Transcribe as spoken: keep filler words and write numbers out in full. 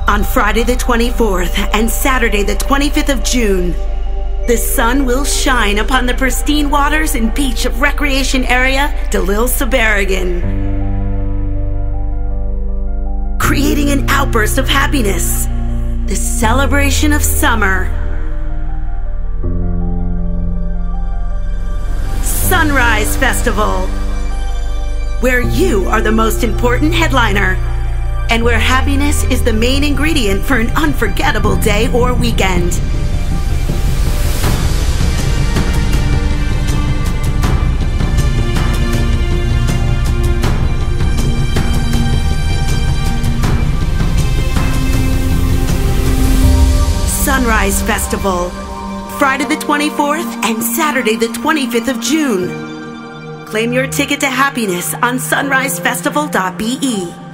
On Friday the twenty-fourth and Saturday the twenty-fifth of June, the sun will shine upon the pristine waters and beach of recreation area de l'Île Seberigen, creating an outburst of happiness, the celebration of summer. Sunrise Festival, where you are the most important headliner, and where happiness is the main ingredient for an unforgettable day or weekend. Sunrise Festival, Friday the twenty-fourth and Saturday the twenty-fifth of June. Claim your ticket to happiness on sunrise festival dot b e.